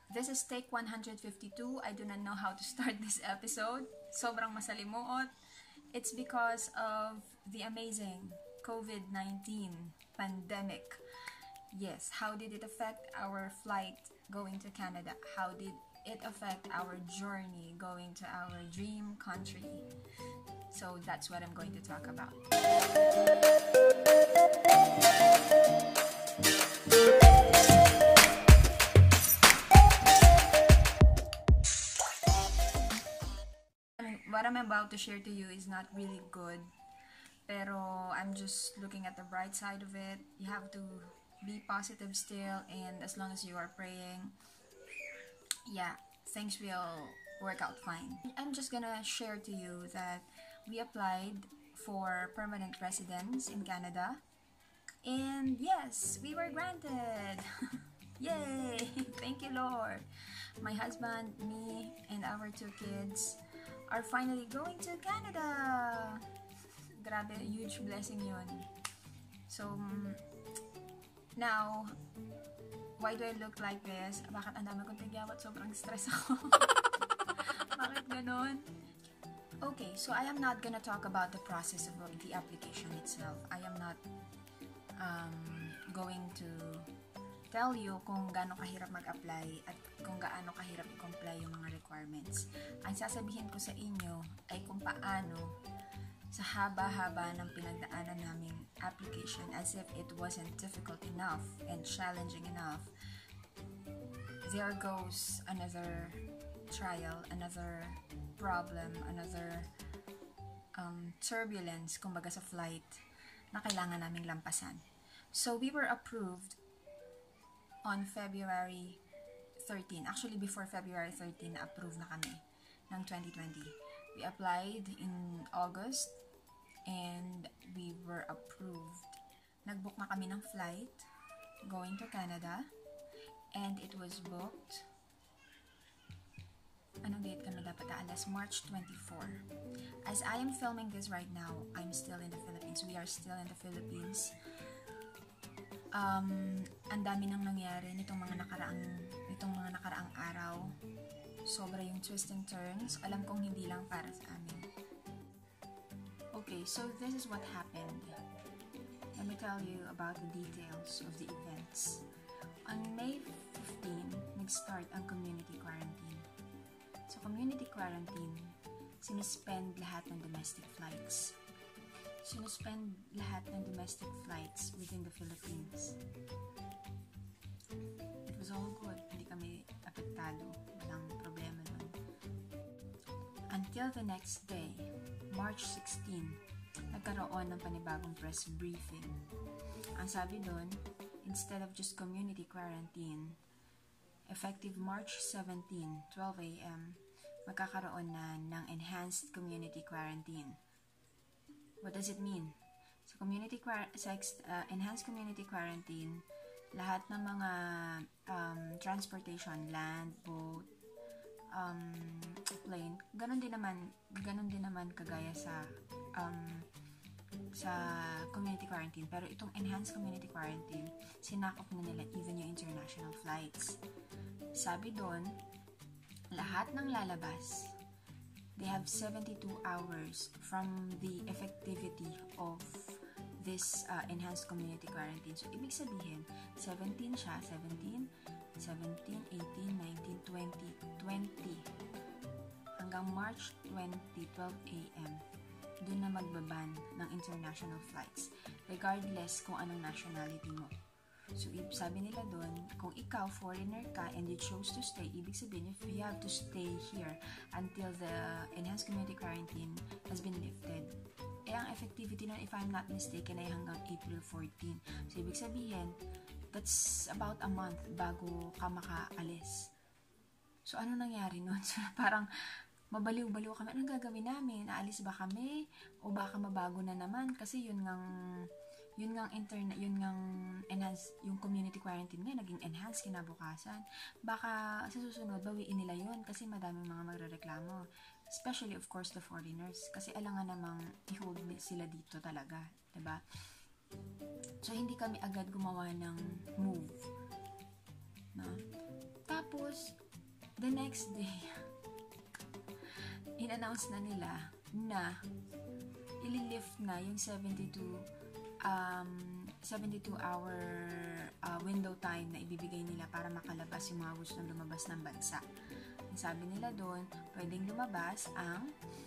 This is take 152. I do not know how to start this episode. Sobrang masalimuot. It's because of the amazing COVID-19 pandemic. Yes, how did it affect our flight going to Canada? How did it affect our journey going to our dream country? So that's what I'm going to talk about. What I'm about to share to you is not really good, pero I'm just looking at the bright side of it. You have to be positive still, and as long as you are praying, yeah, things will work out fine. I'm just gonna share to you that we applied for permanent residence in Canada, and yes, we were granted. Yay! Thank you, Lord. My husband, me, and our 2 kids are finally going to Canada. Grabe, huge blessing yun. So, now, why do I look like this? Bakit ang dami kong tigyawat? Sobrang stress ako. Bakit ganun? Okay, so I am not gonna talk about the process of the application itself. I am not going to tell you kung gaano kahirap mag-apply at kung gaano kahirap i-comply yung mga requirements. Ang sasabihin ko sa inyo ay kung paano sa haba-haba ng pinagdaanan naming application, as if it wasn't difficult enough and challenging enough, there goes another trial, another problem, another turbulence, kumbaga sa flight, na kailangan naming lampasan. So we were approved on February 13. Actually, before February 13, na-approve na kami ng 2020. We applied in August and we were approved. Nag-book na kami ng flight going to Canada and it was booked. Anong date kami dapat aalas? March 24. As I am filming this right now, I'm still in the Philippines. We are still in the Philippines. Ang dami nang nangyari nitong mga nakaraang araw. Sobra yung twists and turns. Alam kong hindi lang para sa amin. Okay, so this is what happened. Let me tell you about the details of the events. On May 15, nag-start ang community quarantine. So community quarantine, sinuspend lahat ng domestic flights. Sinuspend lahat ng domestic flights within the Philippines. It was all good. Hindi kami apektado. Walang problema dun. Until the next day, March 16, nagkaroon ng panibagong press briefing. Ang sabi dun, instead of just community quarantine, effective March 17, 12 a.m., magkakaroon na ng enhanced community quarantine. What does it mean? So, enhanced community quarantine, lahat ng mga transportation, land, boat, plane, ganun din naman kagaya sa community quarantine. Pero itong enhanced community quarantine, sinakop na nila even yung international flights. Sabi doon, lahat ng lalabas, they have 72 hours from the effectivity of this enhanced community quarantine. So, ibig sabihin, 17 siya, 18, 19, 20, 20. Hanggang March 20, 12 a.m., dun na magbaban ng international flights, regardless kung anong nationality mo. So, sabi nila doon, kung ikaw, foreigner ka, and you chose to stay, ibig sabihin, if you have to stay here until the enhanced community quarantine has been lifted. Ang effectivity nun, if I'm not mistaken, ay hanggang April 14. So, ibig sabihin, that's about a month bago ka makaalis. So, ano nangyari nun? So, parang, mabaliw-baliw kami. Anong gagawin namin? Aalis ba kami? O baka mabago na naman? Kasi yun ngang enhance, yung community quarantine nga, naging enhance kinabukasan. Baka sa susunod, bawiin nila yun kasi madaming mga magrereklamo. Especially, of course, the foreigners. Kasi alangan namang i-hold sila dito talaga. Diba? So, hindi kami agad gumawa ng move. No? Tapos, Tapos, the next day, in-announce na nila na ililift na yung 72-hour window time na ibibigay nila para makalabas yung mga gustong lumabas ng bansa. Sabi nila doon, pwedeng lumabas ang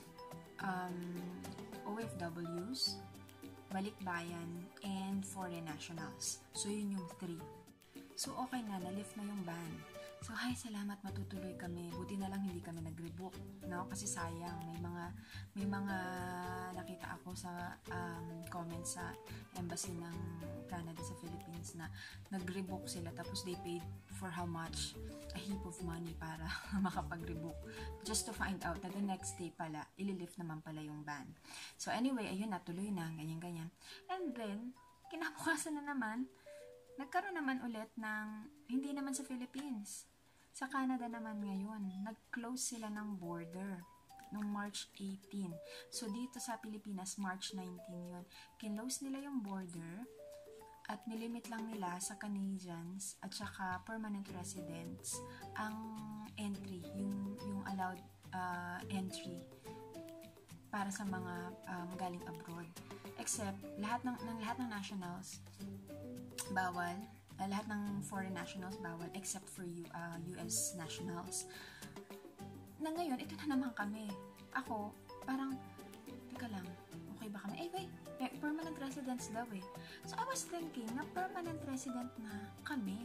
OFWs, balikbayan, and foreign nationals. So, yun yung 3. So, okay na, na-lift na yung ban. So, hi, salamat, matutuloy kami. Buti na lang hindi kami nag-rebook, no? Kasi sayang, may mga nakita ako sa comments sa embassy ng Canada sa Philippines na nag-rebook sila tapos they paid for how much? A heap of money para makapag-rebook. Just to find out na the next day pala, ililift naman pala yung ban. So, anyway, ayun, natuloy na, ganyan-ganyan. And then, kinabukasan na naman, nagkaroon naman ulit ng, hindi naman sa Philippines, sa Canada naman ngayon, nag-close sila ng border noong March 18. So, dito sa Pilipinas, March 19 yun. Kinlose nila yung border at nilimit lang nila sa Canadians at saka permanent residents ang entry, yung allowed entry para sa mga galing abroad. Except, lahat ng nationals, bawal. Lahat ng foreign nationals bawal except for US nationals. Na ngayon, ito na naman kami. Ako, parang, teka lang, okay ba kami? Wait, permanent residents daw eh. So, I was thinking na permanent resident na kami.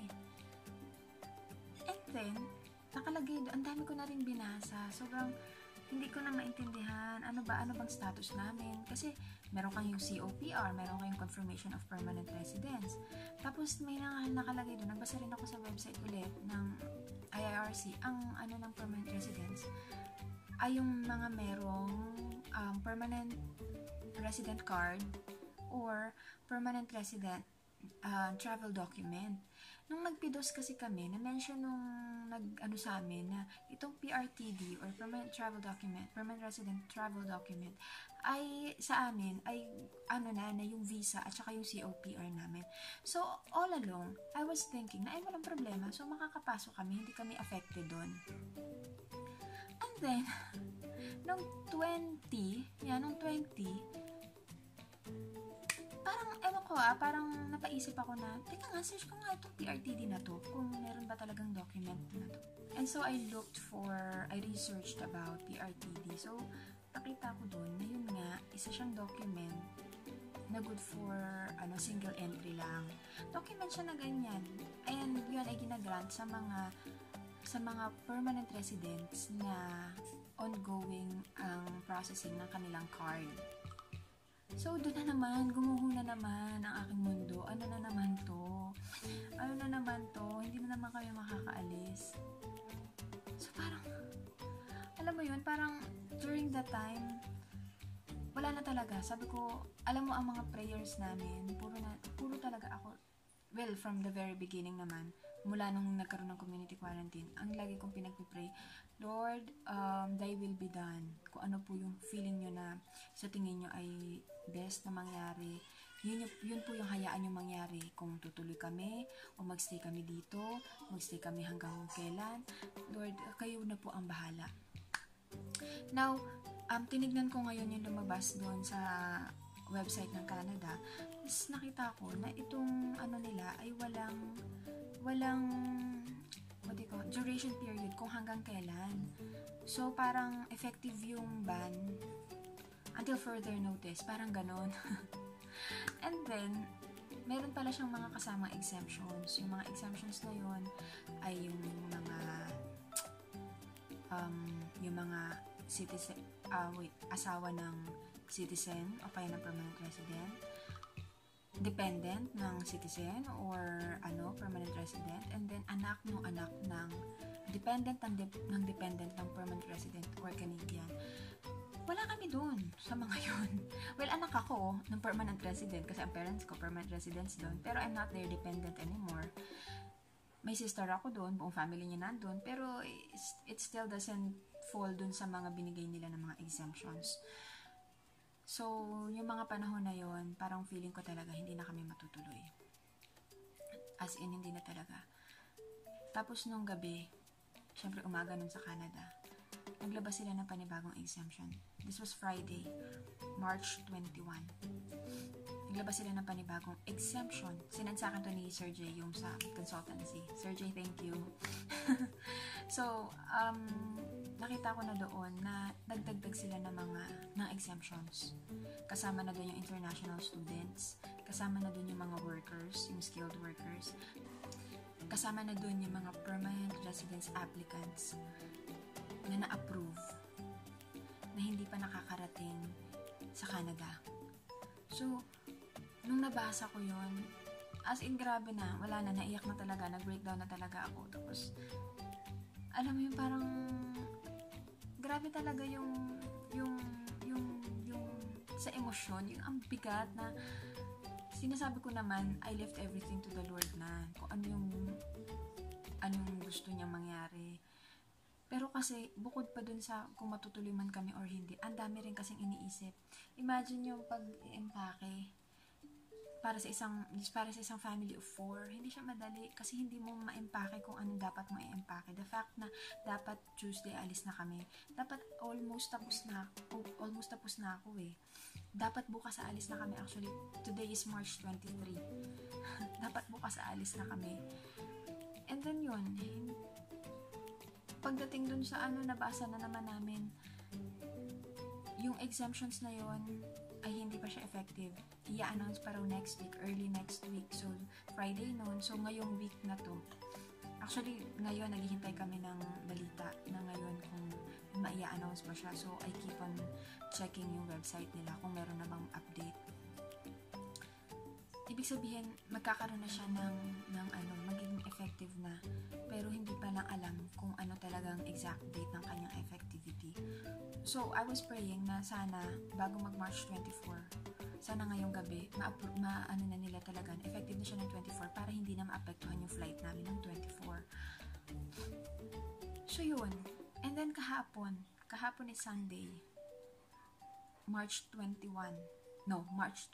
And then, nakalagay doon, ang dami ko na rin binasa. Sobrang, hindi ko na maintindihan ano bang status namin. Kasi, meron kayong COPR, meron kayong Confirmation of Permanent Residence. Tapos, may nakalagay doon. Nagbasa rin ako sa website ulit ng IIRC. Ang ng permanent residence ay yung mga merong permanent resident card or permanent resident travel document. Nung nagpidos kasi kami, na-mention nung sa amin na itong PRTD or permanent travel document, permanent resident travel document, ay sa amin ay na yung visa at saka yung COPR namin. So, all along, I was thinking na ay walang problema. So, makakapasok kami, hindi kami affected doon. And then, nung 20, parang, ewan ko parang napaisip ako na, teka nga, search ko nga itong PRTD na to, kung meron ba talagang document na to. And so, I researched about PRTD. So, nakita ko doon na yun nga, isa siyang document na good for single entry lang. Document siya na ganyan. And yun ay ginagrant sa mga permanent residents na ongoing ang processing ng kanilang card. So, doon na naman, gumuho na naman ang aking mundo. Ano na naman to? Hindi na naman kami makakaalis. So, parang, alam mo yun, parang during that time, wala na talaga. Sabi ko, alam mo ang mga prayers namin, puro talaga ako, well, from the very beginning naman, mula nung nagkaroon ng community quarantine, ang lagi kong pinagpipray, Lord, thy will be done. Kung ano po yung feeling nyo na sa tingin nyo ay best na mangyari, yun po yung hayaan nyo mangyari. Kung tutuloy kami, o magstay kami dito, magstay kami hanggang kailan, Lord, kayo na po ang bahala. Now, tinignan ko ngayon yung lumabas doon sa website ng Canada, is nakita ko na itong nila ay walang duration period kung hanggang kailan. So, parang effective yung ban until further notice. Parang ganon. And then, meron pala siyang mga kasamang exemptions. Yung mga exemptions na yun ay yung mga citizen, asawa ng citizen o kaya ng permanent resident, dependent ng citizen or permanent resident, and then anak ng dependent ng permanent resident or Canadian. Wala kami dun sa mga yun. Well, anak ako ng permanent resident kasi ang parents ko permanent residents dun, pero I'm not their dependent anymore. May sister ako dun, buong family niya nandun, pero it still doesn't fall dun sa mga binigay nila ng mga exemptions. So, yung mga panahon na yon, parang feeling ko talaga hindi na kami matutuloy. As in, hindi na talaga. Tapos nung gabi, syempre umaga nun sa Canada. Naglabas sila ng panibagong exemption. This was Friday, March 21. Naglabas sila ng panibagong exemption. Sinadsakan to ni Sir J yung sa consultancy. Sir J, thank you. So, nakita ko na doon na nagdagdag sila ng exemptions. Kasama na doon yung international students, kasama na doon yung mga workers, yung skilled workers, kasama na doon yung mga permanent residence applicants na na-approve na hindi pa nakakarating sa Canada. So, nung nabasa ko yon, as in grabe na, wala na, naiyak na talaga, nag-breakdown na talaga ako. Tapos, alam mo yung parang, grabe talaga yung sa emosyon, yung ang bigat na, sinasabi ko naman, I left everything to the Lord na, kung anong gusto niyang mangyari. Pero kasi, bukod pa dun sa kung matutuloy man kami or hindi, ang dami rin kasing iniisip. Imagine yung pag-empake para sa isang family of 4, hindi siya madali kasi hindi mo ma-empake kung anong dapat mo i-empake. The fact na dapat Tuesday alis na kami, dapat almost tapos na ako eh. Dapat bukas alis na kami. Actually, today is March 23. Dapat bukas alis na kami. And then yun, pagdating dun sa nabasa na naman namin, yung exemptions na yun ay hindi pa siya effective. I-announce pa raw next week, early next week. So, Friday noon. So, ngayong week na to. Actually, ngayon, naghihintay kami ng balita na ngayon kung ma-i-announce pa siya. So, I keep on checking yung website nila kung meron na bang update. Ibig sabihin, magkakaroon na siya ng magiging effective na, pero hindi pa lang alam kung ano talagang exact date ng kanyang effectivity. So, I was praying na sana, bago mag-March 24, sana ngayong gabi, na nila talaga, effective na siya ng 24 para hindi na maapektuhan yung flight namin ng 24. So, yun. And then, kahapon is Sunday, March 22.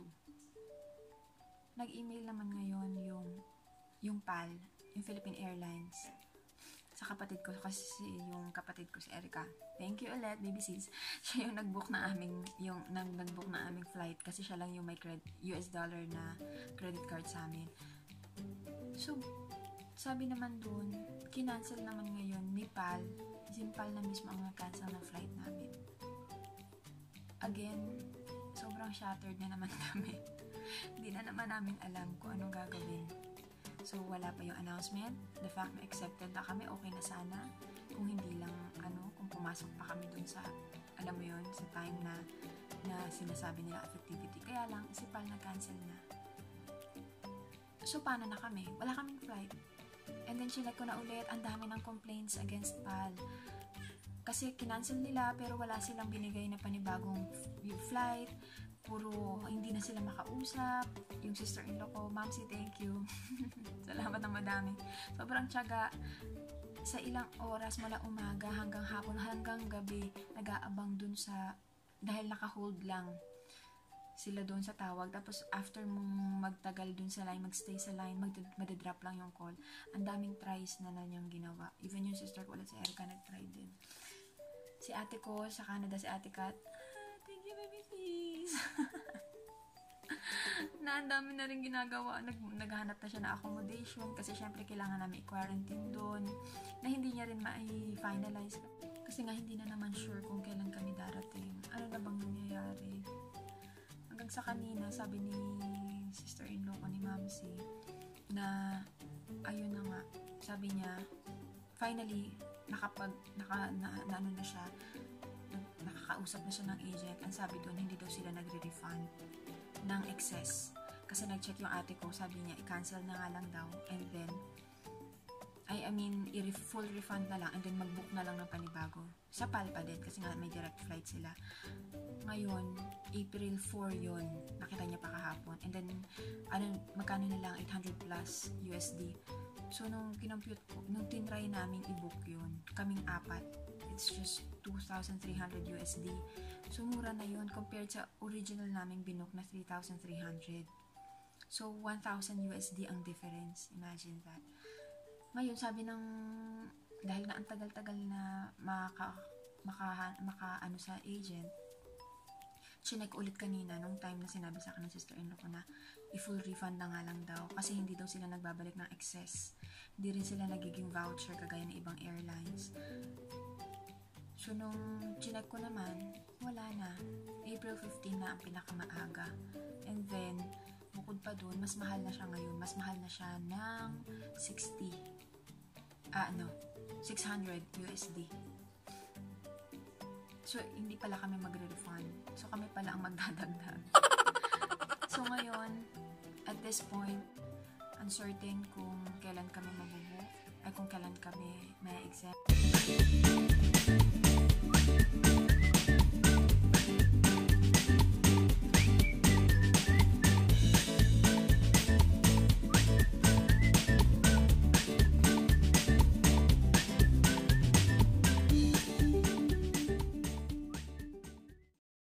Nag-email naman ngayon yung PAL, yung Philippine Airlines, sa kapatid ko, kasi yung kapatid ko si Erica. Thank you ulit, baby sis. Siya yung nag-book na aming flight kasi siya lang yung may US dollar na credit card sa amin. So, sabi naman dun, kinancel naman ngayon ni PAL. Yung PAL na mismo ang nag-cancel ng flight namin. Again, sobrang shattered na naman kami. Hindi na naman namin alam kung anong gagawin. So, wala pa yung announcement. The fact na accepted na kami, okay na sana. Kung hindi lang, kung pumasok pa kami dun sa, alam mo yun, sa time na sinasabi nila effectivity. Kaya lang, si PAL na-cancel na. So, paano na kami? Wala kaming flight. And then, chinek ko na ulit, ang dami ng complaints against PAL. Kasi, kinancel nila, pero wala silang binigay na panibagong flight. Puro hindi na sila makausap. Yung sister-in-law ko, Mamsi, thank you. Salamat ng madami. Sobrang tiyaga. Sa ilang oras mula umaga hanggang hapon, hanggang gabi, nag-aabang dun dahil naka-hold lang sila dun sa tawag. Tapos after mong magtagal dun sa line, magstay sa line, madidrop lang yung call. Ang daming tries na niyang ginawa. Even yung sister ko ulit, si Erica, nag-try din. Si ate ko, sa Canada, si ate Kat, thank you, baby please. Na ang dami na rin ginagawa. Naghahanap na siya na accommodation kasi syempre kailangan namin i-quarantine doon na hindi niya rin ma-finalize kasi nga hindi na naman sure kung kailan kami darating. Ano na bang nangyayari? Hanggang sa kanina, sabi ni sister-in-law ko ni Mamsi na ayun na nga, sabi niya finally ano na siya, nakakausap na siya ng agent. Ang sabi doon, hindi daw sila nagre-refund ng excess. Kasi nag-check yung ate ko, sabi niya, i-cancel na nga lang daw. And then, full refund na lang. And then, mag-book na lang ng panibago. Sa PAL pa din, kasi nga may direct flight sila. Ngayon, April 4 yun. Nakita niya pa kahapon. And then, magkano na lang? 800 plus USD. So, nung tinry namin i-book yun, kaming 4, it's just 2,300 USD. So, mura na yun compared sa original naming binook na 3,300. So, 1,000 USD ang difference. Imagine that. Ngayon, sabi ng dahil nga ang tagal-tagal na ano sa agent, chinek ulit kanina nung time na sinabi sa akin ng sister-in-law ko na i-full refund na nga lang daw kasi hindi daw sila nagbabalik ng excess. Hindi rin sila nagiging voucher kagaya ng ibang airlines. So, nung chinek ko naman, wala na. April 15 na ang pinakamaaga. And then, bukod pa dun, mas mahal na siya ngayon. Mas mahal na siya ng 600 USD. So, hindi pala kami magre-refund. So, kami pala ang magdadagdag. So, ngayon, at this point, uncertain kung kailan kami mabubook, ay kung kailan kami may exempt.